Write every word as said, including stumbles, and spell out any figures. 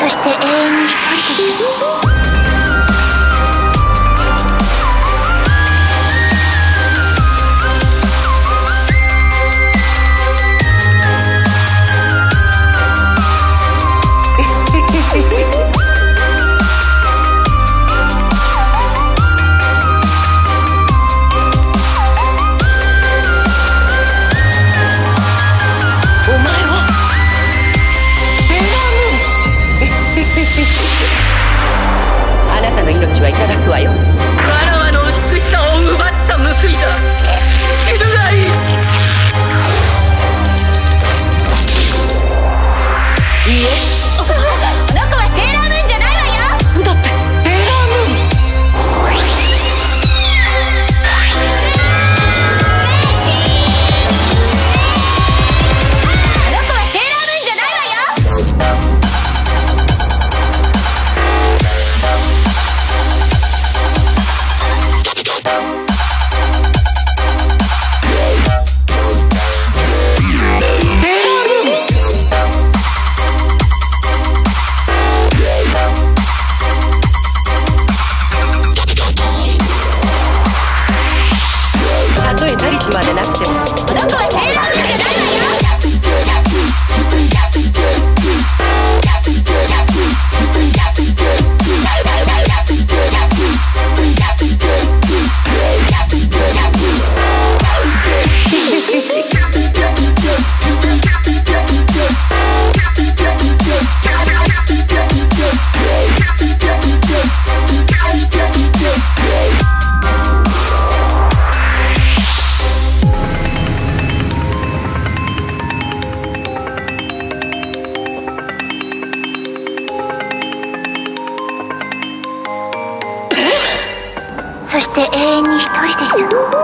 そして永遠に一人でいる。 あなたの命はいただくわよ。わらわの美しさを奪った報いだ。死ぬがいい。いいえ、この子はセーラームーンじゃないわよ。だってセーラームーン。この子はセーラームーンじゃないわよ。たとえダリスまでなくても、この子はセーラームーンじゃないわよ。 そして永遠に一人でいる。